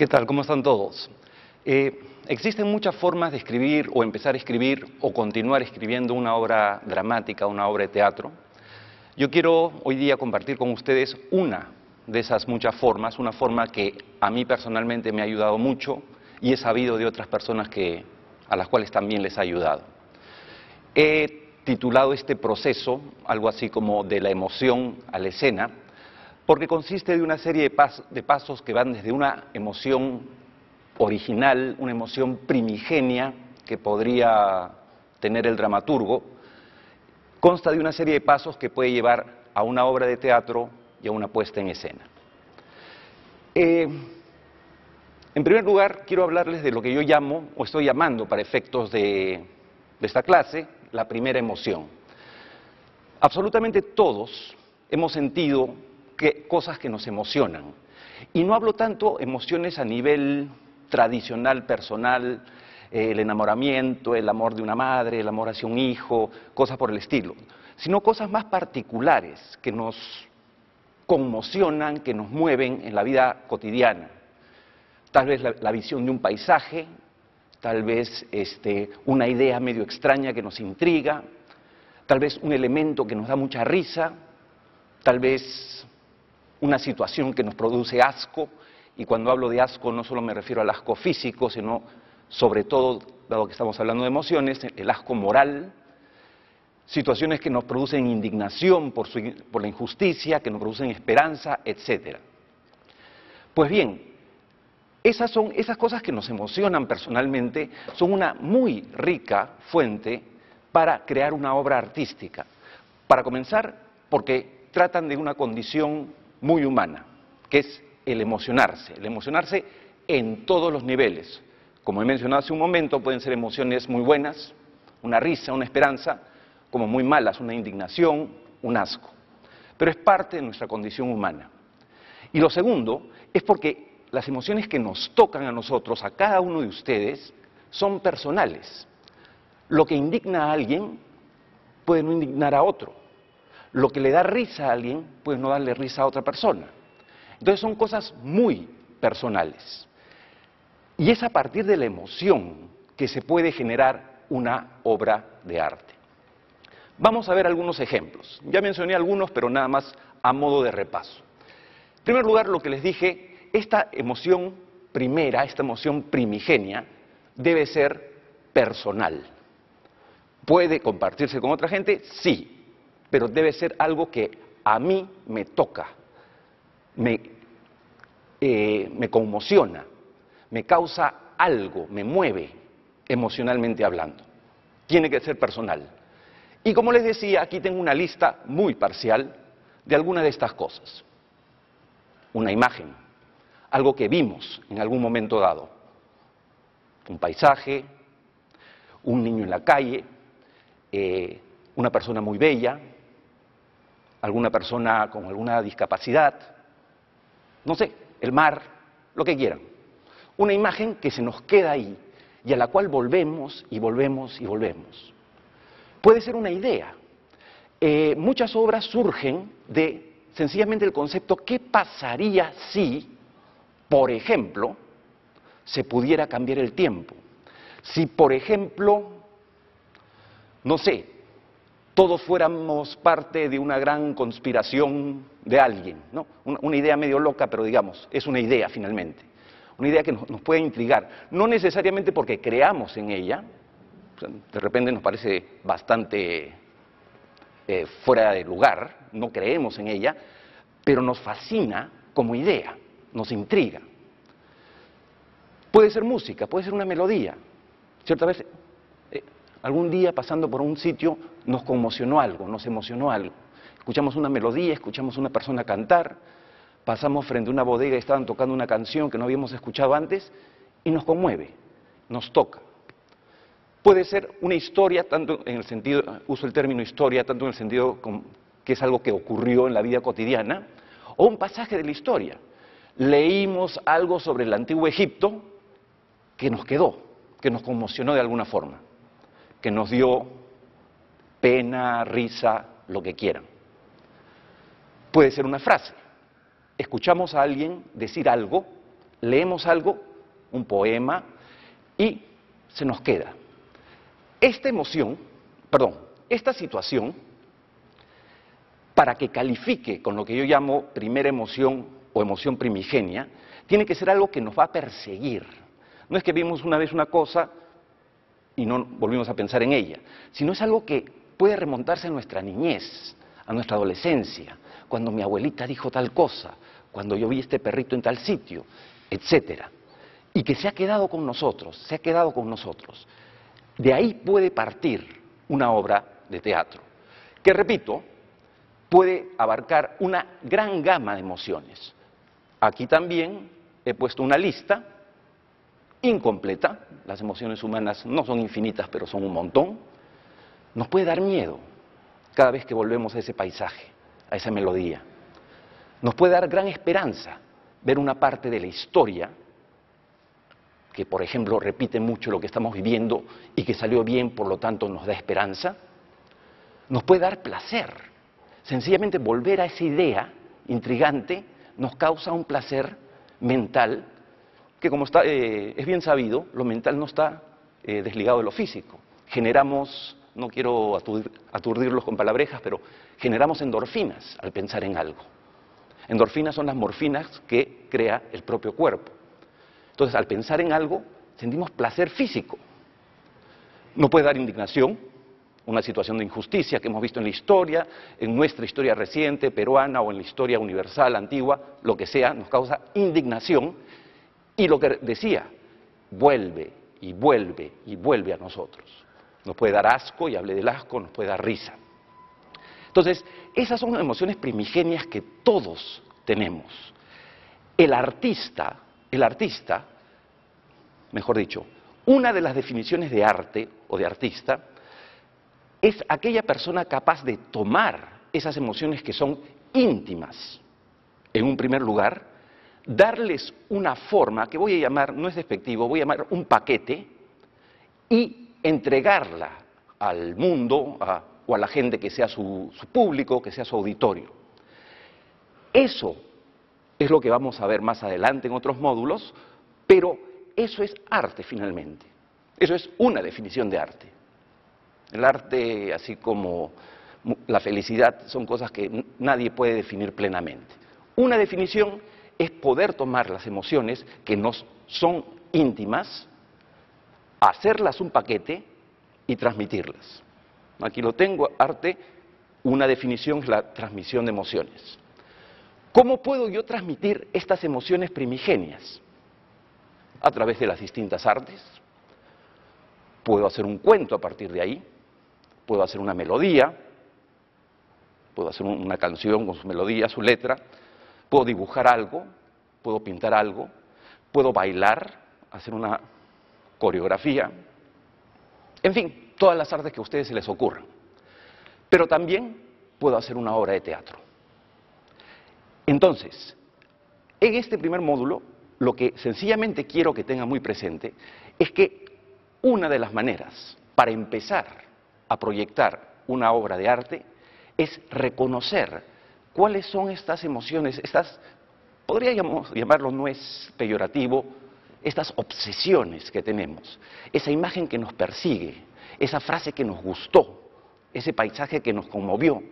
¿Qué tal? ¿Cómo están todos? Existen muchas formas de escribir o empezar a escribir o continuar escribiendo una obra dramática, una obra de teatro. Yo quiero hoy día compartir con ustedes una de esas muchas formas, una forma que a mí personalmente me ha ayudado mucho y he sabido de otras personas a las cuales también les ha ayudado. He titulado este proceso algo así como de la emoción a la escena, porque consiste de una serie de pasos que van desde una emoción original, una emoción primigenia que podría tener el dramaturgo, consta de una serie de pasos que puede llevar a una obra de teatro y a una puesta en escena. En primer lugar, quiero hablarles de lo que yo llamo, o estoy llamando para efectos de esta clase, la primera emoción. Absolutamente todos hemos sentido cosas que nos emocionan. Y no hablo tanto emociones a nivel tradicional, personal, el enamoramiento, el amor de una madre, el amor hacia un hijo, cosas por el estilo, sino cosas más particulares que nos conmocionan, que nos mueven en la vida cotidiana. Tal vez la visión de un paisaje, tal vez una idea medio extraña que nos intriga, tal vez un elemento que nos da mucha risa, tal vez una situación que nos produce asco, y cuando hablo de asco no solo me refiero al asco físico, sino sobre todo, dado que estamos hablando de emociones, el asco moral, situaciones que nos producen indignación por la injusticia, que nos producen esperanza, etc. Pues bien, esas cosas que nos emocionan personalmente son una muy rica fuente para crear una obra artística. Para comenzar, porque tratan de una condición muy humana, que es el emocionarse en todos los niveles. Como he mencionado hace un momento, pueden ser emociones muy buenas, una risa, una esperanza, como muy malas, una indignación, un asco. Pero es parte de nuestra condición humana. Y lo segundo es porque las emociones que nos tocan a nosotros, a cada uno de ustedes, son personales. Lo que indigna a alguien puede no indignar a otro. Lo que le da risa a alguien puede no darle risa a otra persona. Entonces son cosas muy personales. Y es a partir de la emoción que se puede generar una obra de arte. Vamos a ver algunos ejemplos. Ya mencioné algunos, pero nada más a modo de repaso. En primer lugar, lo que les dije, esta emoción primera, esta emoción primigenia, debe ser personal. ¿Puede compartirse con otra gente? Sí, pero debe ser algo que a mí me toca, me conmociona, me causa algo, me mueve emocionalmente hablando. Tiene que ser personal. Y como les decía, aquí tengo una lista muy parcial de algunas de estas cosas. Una imagen, algo que vimos en algún momento dado. Un paisaje, un niño en la calle, una persona muy bella, alguna persona con alguna discapacidad, no sé, el mar, lo que quieran. Una imagen que se nos queda ahí y a la cual volvemos y volvemos y volvemos. Puede ser una idea. Muchas obras surgen de sencillamente el concepto ¿qué pasaría si, por ejemplo, se pudiera cambiar el tiempo? Si, por ejemplo, no sé, todos fuéramos parte de una gran conspiración de alguien, ¿no? Una idea medio loca, pero digamos, es una idea finalmente. Una idea que nos puede intrigar, no necesariamente porque creamos en ella, o sea, de repente nos parece bastante fuera de lugar, no creemos en ella, pero nos fascina como idea, nos intriga. Puede ser música, puede ser una melodía. Cierta vez, algún día pasando por un sitio nos conmocionó algo, nos emocionó algo. Escuchamos una melodía, escuchamos a una persona cantar, pasamos frente a una bodega y estaban tocando una canción que no habíamos escuchado antes y nos conmueve, nos toca. Puede ser una historia, tanto en el sentido, uso el término historia, tanto en el sentido que es algo que ocurrió en la vida cotidiana, o un pasaje de la historia. Leímos algo sobre el antiguo Egipto que nos quedó, que nos conmocionó de alguna forma, que nos dio pena, risa, lo que quieran. Puede ser una frase. Escuchamos a alguien decir algo leemos algo, un poema, y se nos queda. Esta situación, para que califique con lo que yo llamo primera emoción o emoción primigenia, tiene que ser algo que nos va a perseguir. No es que vimos una vez una cosa y no volvimos a pensar en ella, sino es algo que puede remontarse a nuestra niñez, a nuestra adolescencia, cuando mi abuelita dijo tal cosa, cuando yo vi este perrito en tal sitio, etcétera, y que se ha quedado con nosotros, se ha quedado con nosotros. De ahí puede partir una obra de teatro, que repito, puede abarcar una gran gama de emociones. Aquí también he puesto una lista incompleta, las emociones humanas no son infinitas, pero son un montón. Nos puede dar miedo cada vez que volvemos a ese paisaje, a esa melodía. Nos puede dar gran esperanza ver una parte de la historia que, por ejemplo, repite mucho lo que estamos viviendo y que salió bien, por lo tanto nos da esperanza. Nos puede dar placer. Sencillamente volver a esa idea intrigante nos causa un placer mental que, como es bien sabido, lo mental no está desligado de lo físico. Generamos, no quiero aturdirlos con palabrejas, pero generamos endorfinas al pensar en algo. Endorfinas son las morfinas que crea el propio cuerpo. Entonces, al pensar en algo, sentimos placer físico. No puede dar indignación, una situación de injusticia que hemos visto en la historia, en nuestra historia reciente, peruana, o en la historia universal, antigua, lo que sea, nos causa indignación. Y lo que decía, vuelve y vuelve y vuelve a nosotros. Nos puede dar asco, y hablé del asco, nos puede dar risa. Entonces, esas son emociones primigenias que todos tenemos. El artista, mejor dicho, una de las definiciones de arte o de artista es aquella persona capaz de tomar esas emociones que son íntimas, en un primer lugar, darles una forma que voy a llamar, no es despectivo, voy a llamar un paquete, y entregarla al mundo o a la gente que sea su público, que sea su auditorio. Eso es lo que vamos a ver más adelante en otros módulos, pero eso es arte finalmente. Eso es una definición de arte. El arte, así como la felicidad, son cosas que nadie puede definir plenamente. Una definición es poder tomar las emociones que nos son íntimas, hacerlas un paquete y transmitirlas. Aquí lo tengo, arte, una definición es la transmisión de emociones. ¿Cómo puedo yo transmitir estas emociones primigenias? A través de las distintas artes. Puedo hacer un cuento a partir de ahí, puedo hacer una melodía, puedo hacer una canción con su melodía, su letra, puedo dibujar algo, puedo pintar algo, puedo bailar, hacer una coreografía, en fin, todas las artes que a ustedes se les ocurran. Pero también puedo hacer una obra de teatro. Entonces, en este primer módulo, lo que sencillamente quiero que tengan muy presente es que una de las maneras para empezar a proyectar una obra de arte es reconocer cuáles son estas emociones, podríamos llamarlo, no es peyorativo, estas obsesiones que tenemos, esa imagen que nos persigue, esa frase que nos gustó, ese paisaje que nos conmovió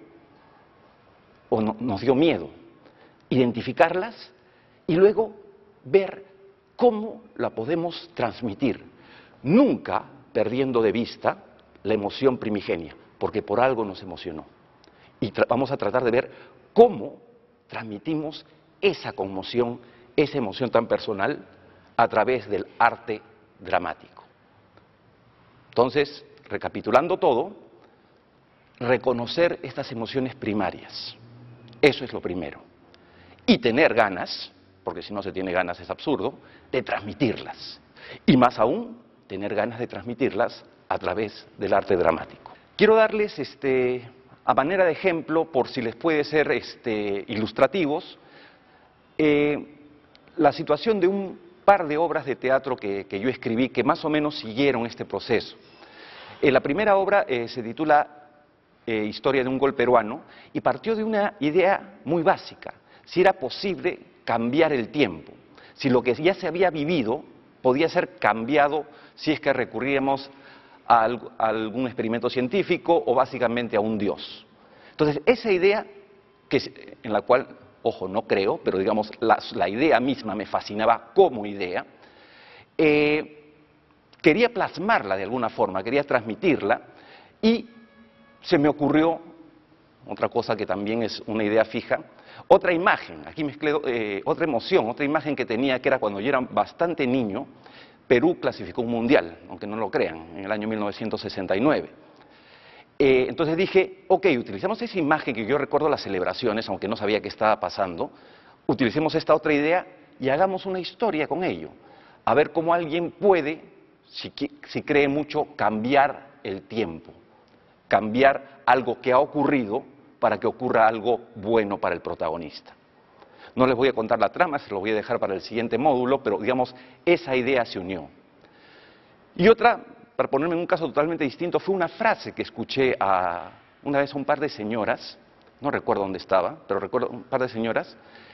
o nos dio miedo. Identificarlas y luego ver cómo la podemos transmitir, nunca perdiendo de vista la emoción primigenia, porque por algo nos emocionó. Y vamos a tratar de ver cómo transmitimos esa conmoción, esa emoción tan personal a través del arte dramático. Entonces, recapitulando todo, reconocer estas emociones primarias, eso es lo primero. Y tener ganas, porque si no se tiene ganas es absurdo, de transmitirlas. Y más aún, tener ganas de transmitirlas a través del arte dramático. Quiero darles, a manera de ejemplo, por si les puede ser ilustrativos, la situación de un par de obras de teatro que yo escribí que más o menos siguieron este proceso. La primera obra se titula Historia de un gol peruano y partió de una idea muy básica, si era posible cambiar el tiempo, si lo que ya se había vivido podía ser cambiado si es que recurríamos a algún experimento científico o básicamente a un Dios. Entonces, esa idea, en la cual, ojo, no creo, pero digamos, la idea misma me fascinaba como idea, quería plasmarla de alguna forma, quería transmitirla, y se me ocurrió otra cosa que también es una idea fija, otra imagen, aquí mezclé otra emoción, otra imagen que tenía, que era cuando yo era bastante niño. Perú clasificó un mundial, aunque no lo crean, en el año 1969. Entonces dije, ok, utilicemos esa imagen que yo recuerdo las celebraciones, aunque no sabía qué estaba pasando, utilicemos esta otra idea y hagamos una historia con ello. A ver cómo alguien puede, si cree mucho, cambiar el tiempo, cambiar algo que ha ocurrido para que ocurra algo bueno para el protagonista. No les voy a contar la trama, se lo voy a dejar para el siguiente módulo, pero digamos, esa idea se unió. Y otra, para ponerme en un caso totalmente distinto, fue una frase que escuché una vez a un par de señoras, no recuerdo dónde estaba, pero recuerdo un par de señoras,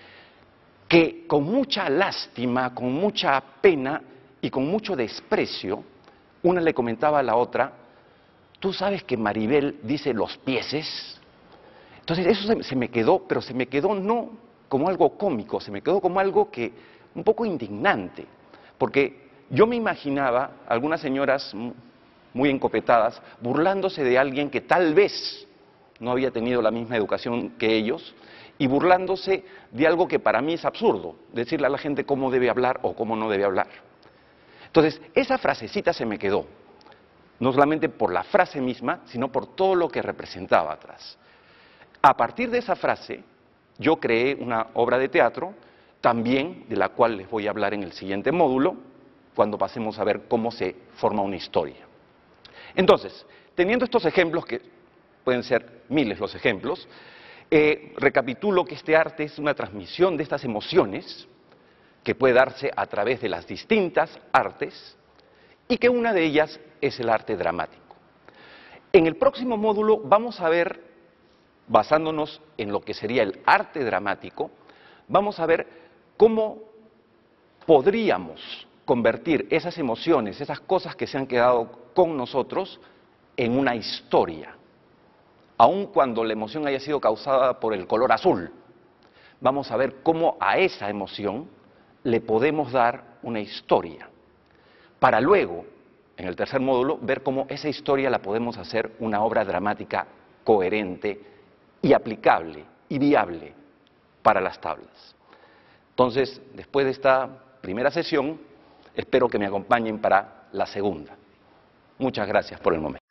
que con mucha lástima, con mucha pena y con mucho desprecio, una le comentaba a la otra, ¿tú sabes que Maribel dice los pieses? Entonces eso se me quedó, pero se me quedó no como algo cómico, se me quedó como algo que un poco indignante, porque yo me imaginaba algunas señoras muy encopetadas burlándose de alguien que tal vez no había tenido la misma educación que ellos y burlándose de algo que para mí es absurdo, decirle a la gente cómo debe hablar o cómo no debe hablar. Entonces, esa frasecita se me quedó, no solamente por la frase misma, sino por todo lo que representaba atrás. A partir de esa frase, yo creé una obra de teatro, también de la cual les voy a hablar en el siguiente módulo, cuando pasemos a ver cómo se forma una historia. Entonces, teniendo estos ejemplos, que pueden ser miles los ejemplos, recapitulo que este arte es una transmisión de estas emociones que puede darse a través de las distintas artes y que una de ellas es el arte dramático. En el próximo módulo vamos a ver, basándonos en lo que sería el arte dramático, vamos a ver cómo podríamos convertir esas emociones, esas cosas que se han quedado con nosotros, en una historia. Aun cuando la emoción haya sido causada por el color azul, vamos a ver cómo a esa emoción le podemos dar una historia, para luego, en el tercer módulo, ver cómo esa historia la podemos hacer una obra dramática coherente y aplicable y viable para las tablas. Entonces, después de esta primera sesión, espero que me acompañen para la segunda. Muchas gracias por el momento.